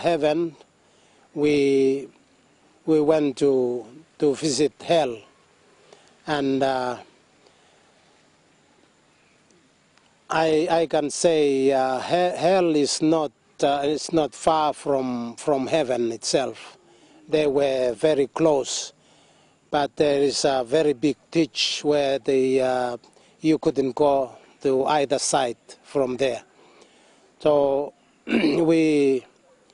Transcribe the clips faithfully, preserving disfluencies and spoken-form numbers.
heaven, we we went to to visit hell, and uh, I I can say uh, he hell is not uh, it's not far from from heaven itself. They were very close, but there is a very big ditch where the uh, you couldn't go to either side from there. So we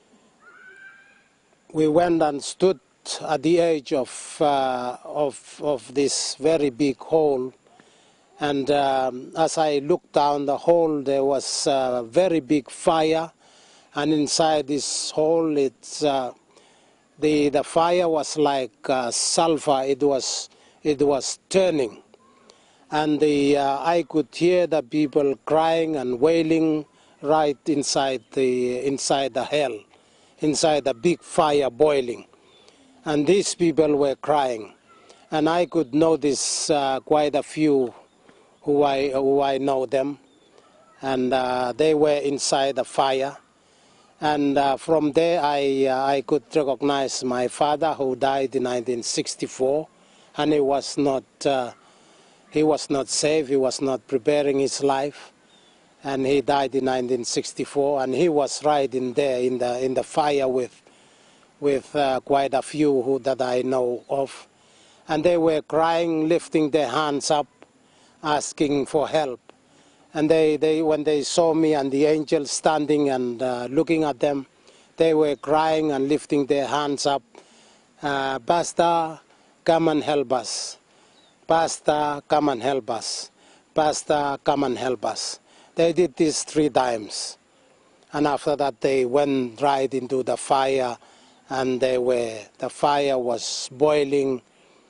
we went and stood at the edge of uh, of of this very big hole, and um, as I looked down the hole, there was a very big fire, and inside this hole, it's uh, the the fire was like uh, sulfur. It was it was turning, and the uh, I could hear the people crying and wailing right inside the inside the hell, inside the big fire boiling, and these people were crying, and I could notice uh, quite a few who I who I know them, and uh, they were inside the fire, and uh, from there I uh, I could recognize my father, who died in nineteen sixty-four, and he was not uh, he was not safe. He was not preparing his life. And he died in nineteen sixty-four, and he was right in there in the in the fire with with uh, quite a few who that I know of, and they were crying, lifting their hands up, asking for help. And they, they when they saw me and the angel standing and uh, looking at them, they were crying and lifting their hands up. Uh, Pastor, come and help us. Pastor, come and help us. Pastor, come and help us. They did this three times, and after that they went right into the fire, and they were the fire was boiling,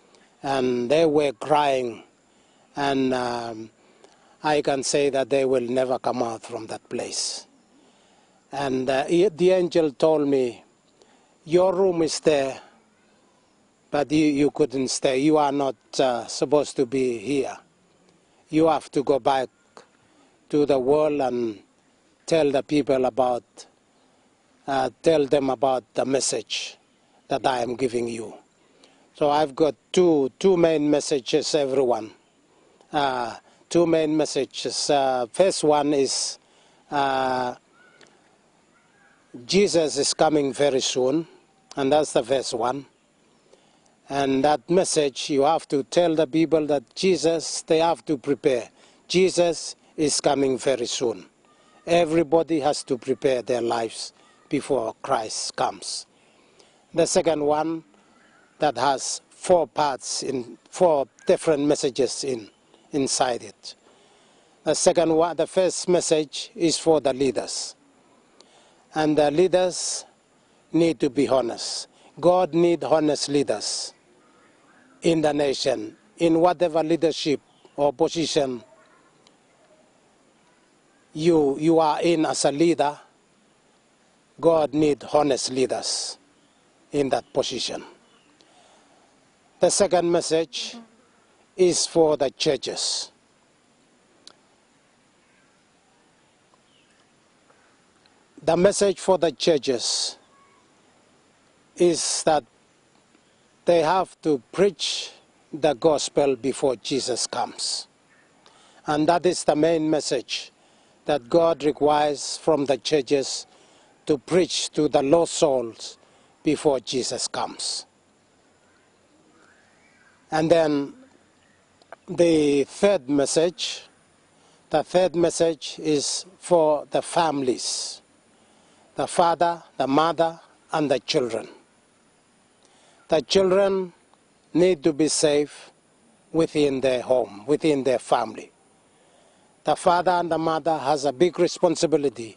and they were crying, and um, I can say that they will never come out from that place. And uh, the angel told me, your room is there, but you, you couldn't stay. You are not uh, supposed to be here. You have to go back to the world and tell the people about, uh, tell them about the message that I am giving you. So I've got two, two main messages, everyone. Uh, two main messages. Uh, first one is uh, Jesus is coming very soon, and that's the first one. And that message, you have to tell the people that Jesus, they have to prepare. Jesus is coming very soon. Everybody has to prepare their lives before Christ comes. The second one, that has four parts, in four different messages in inside it. The second one, the first message is for the leaders. And the leaders need to be honest. God needs honest leaders in the nation, in whatever leadership or position you, you are in as a leader. God needs honest leaders in that position. The second message is for the churches. The message for the churches is that they have to preach the gospel before Jesus comes. And that is the main message that God requires from the churches, to preach to the lost souls before Jesus comes. And then the third message, the third message is for the families, the father, the mother, and the children. The children need to be safe within their home, within their family. The father and the mother has a big responsibility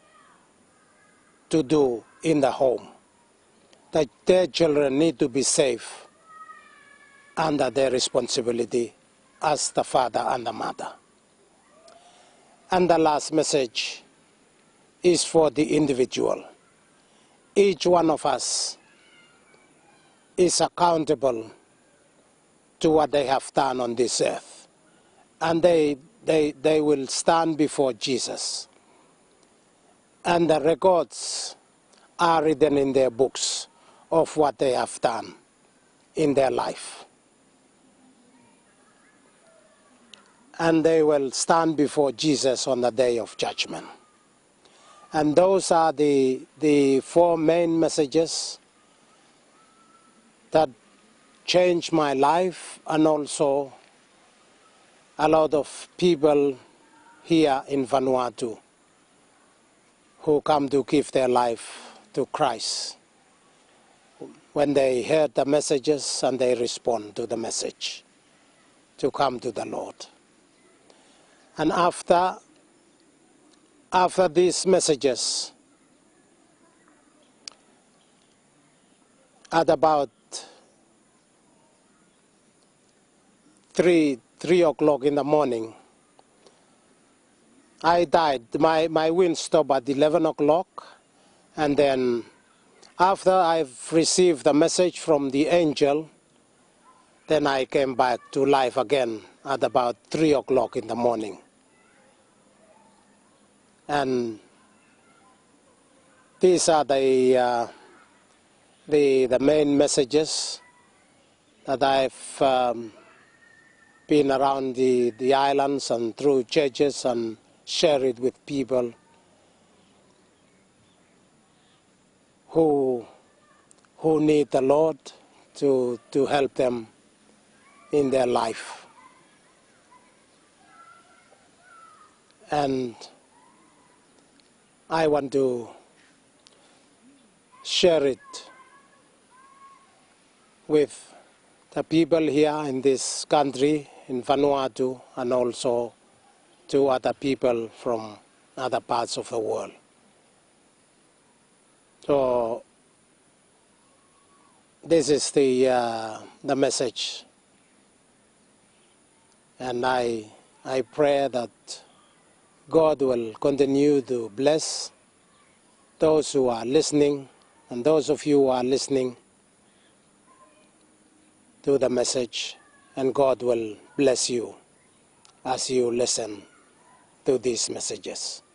to do in the home. That their children need to be safe under their responsibility as the father and the mother. And the last message is for the individual. Each one of us is accountable to what they have done on this earth. And they, they, they will stand before Jesus. And the records are written in their books of what they have done in their life. And they will stand before Jesus on the day of judgment. And those are the, the four main messages that changed my life, and also a lot of people here in Vanuatu who come to give their life to Christ when they heard the messages and they respond to the message to come to the Lord. And after, after these messages, at about three, three o'clock in the morning, I died. My, my wind stopped at eleven o'clock, and then after I've received the message from the angel, then I came back to life again at about three o'clock in the morning. And these are the, uh, the, the main messages that I've um, been around the, the islands and through churches and share it with people who, who need the Lord to, to help them in their life. And I want to share it with the people here in this country, in Vanuatu, and also to other people from other parts of the world. So this is the, uh, the message. And I, I pray that God will continue to bless those who are listening, and those of you who are listening to the message, and God will bless you as you listen to these messages.